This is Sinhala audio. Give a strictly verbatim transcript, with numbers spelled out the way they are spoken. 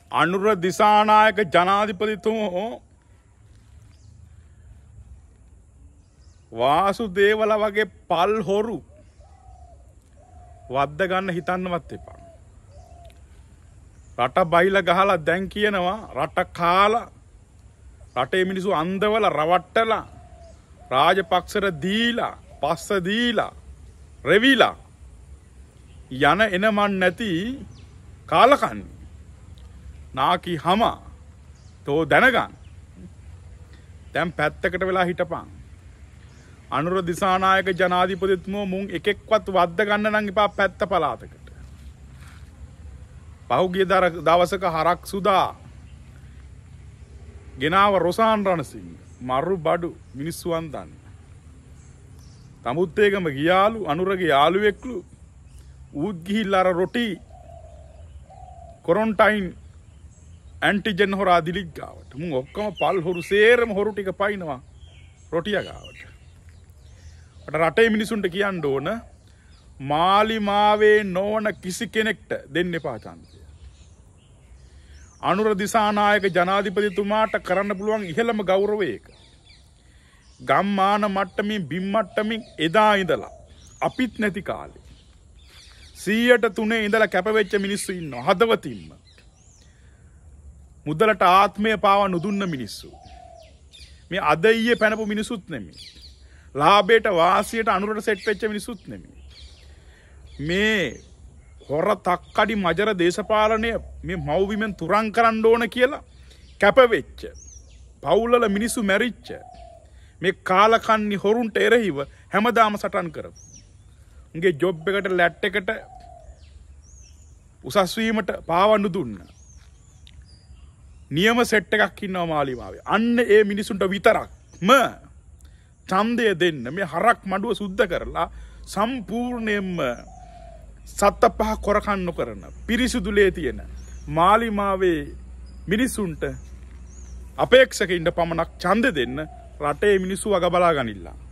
අනුර දිසානායක ජනාධිපතිතුමෝ වාසුදේවල වගේ පල් හොරු වද්ද ගන්න හිතන්නවත් එපා. රට බයිලා ගහලා දැන් කියනවා රට කාලා රටේ මිනිස්සු අන්දවල රවට්ටලා රාජපක්ෂට දීලා පස්ස දීලා රෙවිලා යන එනමන් නැති කාලකන්ණි නාකි හැම තෝ දැනගන්න. දැන් පැත්තකට වෙලා හිටපන්. අනුර දිසානායක ජනාධිපතිතුමෝ මුන් එකෙක්වත් වද්ද ගන්න නම් එපා පැත්ත පළාතකට. පහුගිය දවසක හරක් සුදා ගෙනාව රොසාන් රණසිංහ මරු බඩු මිනිස්සු වන්දන්න. තමුත් ඒකම ගියාලු අනුරගේ යාළුවෙක්ලු ඌත් ගිහිල්ලා අර රොටි කොරොන්ටයින් ඇන්ටිජන් හොරා දිලික් ගාවට. මුන් ඔක්කොම පල් හොරු සේරම හොරු ටික පයින්නවා රොටිය ගාවට. අට රටේ මිනිසුන්ට කියන්න ඕන මාලිමාවේ නොවන කිසි කෙනෙක්ට දෙන්න එපා ඡන්දය. අනුර දිසානායක ජනාධිපතිතුමාට කරන්න පුළුවන් ඉහළම ගෞරවය ඒක. ගම්මාන මට්ටමින් බිම් මට්ටමින් එදා ඉඳලා අපිත් නැති කාලේ සීයට තුනේ ඉඳලා කැපවෙච්ච මිනිස්සු ඉන්නවා හදවතින්ම. මුදලට ආත්මය පාවා නොදුන්න මිනිස්සු. මේ අද ඊයේ පැනපු මිනිසුත් නෙමෙයි. ලාභයට වාසියට අනුරට සෙට් වෙච්ච මිනිසුත් නෙමෙයි. මේ හොර තක්කඩි මජර දේශපාලනය මේ මව්බිමෙන් තුරන් කරන්න ඕන කියලා කැපවෙච්ච පවුල්වල මිනිස්සු මැරිච්ච මේ කාලකන්ණි හොරුන්ට එරෙහිව හැමදාම සටන් කරපු. උන්ගේ ජොබ් එකට ලැට් එකට උසස් වීමට පාවන්න දුන්න. නියම සෙට් එකක් ඉන්නවා මාලිමාවේ. අන්න ඒ මිනිසුන්ට විතරක්ම ඡන්දය දෙන්න මේ හරක් මඩුව සුද්ධ කරලා සම්පූර්ණයෙන්ම සත්ත පහ කොරකන් නොකරන පිරිසුදුලේ තියෙන මාලිමාවේ මිනිසුන්ට අපේක්ෂකින්ට පමණක් ඡන්ද දෙන්න රටේ මිනිස්සු වග බලා ගනිilla.